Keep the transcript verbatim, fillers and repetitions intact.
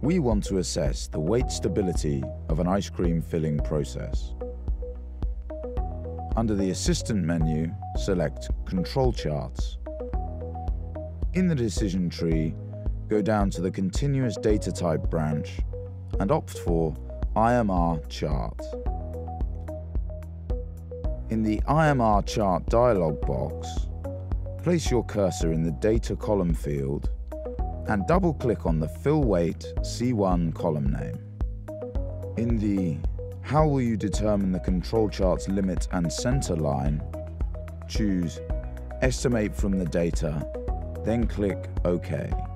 We want to assess the weight stability of an ice cream filling process. Under the Assistant menu, select Control Charts. In the decision tree, go down to the Continuous Data Type branch and opt for I M R Chart. In the I M R Chart dialog box, place your cursor in the Data column field and double-click on the Fill Weight C one column name. In the How will you determine the control chart's limit and center line, choose Estimate from the data, then click OK.